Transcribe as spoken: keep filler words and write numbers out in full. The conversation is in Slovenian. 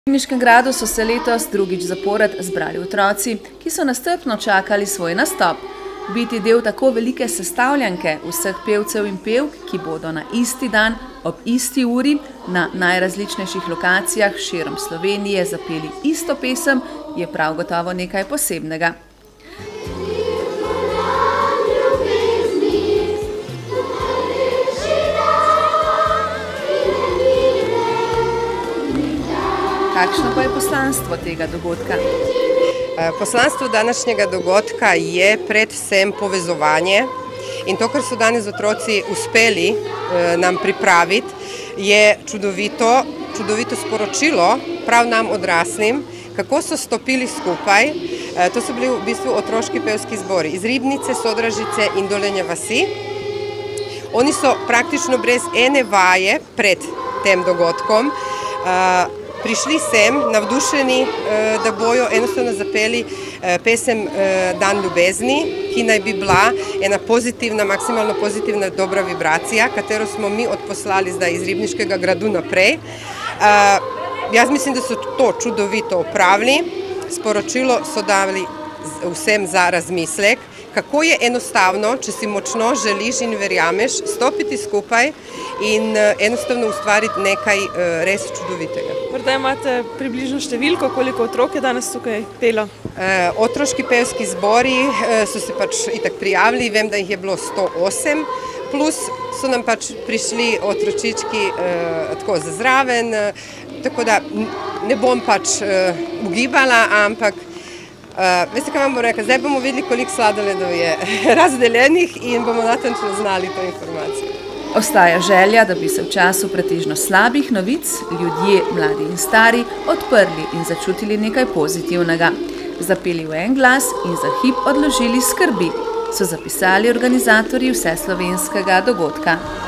V Ribniškem gradu so se letos drugič zapored zbrali otroci, ki so nestrpno čakali svoj nastop. Biti del tako velike sestavljanke vseh pevcev in pevk, ki bodo na isti dan, ob isti uri, na najrazličnejših lokacijah širom Slovenije zapeli isto pesem, je prav gotovo nekaj posebnega. Kakšno pa je poslanstvo tega dogodka? Poslanstvo današnjega dogodka je predvsem povezovanje in to, kar so danes otroci uspeli nam pripraviti, je čudovito, čudovito sporočilo prav nam odraslim, kako so stopili skupaj. To so bili v bistvu otroški pevski zbori iz Ribnice, Sodražice in Dolenje vasi. Oni so praktično brez ene vaje pred tem dogodkom prišli sem navdušeni, da bojo enostavno zapeli pesem Dan ljubezni, ki naj bi bila ena pozitivna, maksimalno pozitivna dobra vibracija, katero smo mi odposlali zdaj iz Ribniškega gradu naprej. Jaz mislim, da so to čudovito opravili, sporočilo so dali vsem za razmislek, kako je enostavno, če si močno želiš in verjameš, stopiti skupaj in enostavno ustvariti nekaj res čudovitega. Morda imate približno številko, koliko otrok je danes tukaj pelo? Otroški pevski zbori so se pač itak prijavili, vem, da jih je bilo sto osem, plus so nam pač prišli otročički tako za zraven, tako da ne bom pač ugibala, ampak veste, kaj vam bom rekla, zdaj bomo videli, koliko sladoledov je razdeljenih in bomo natančno znali to informacijo. Ostaja želja, da bi se v času pretežno slabih novic ljudje, mladi in stari, odprli in začutili nekaj pozitivnega. Zapeli v en glas in za hip odložili skrbi, so zapisali organizatorji vseslovenskega dogodka.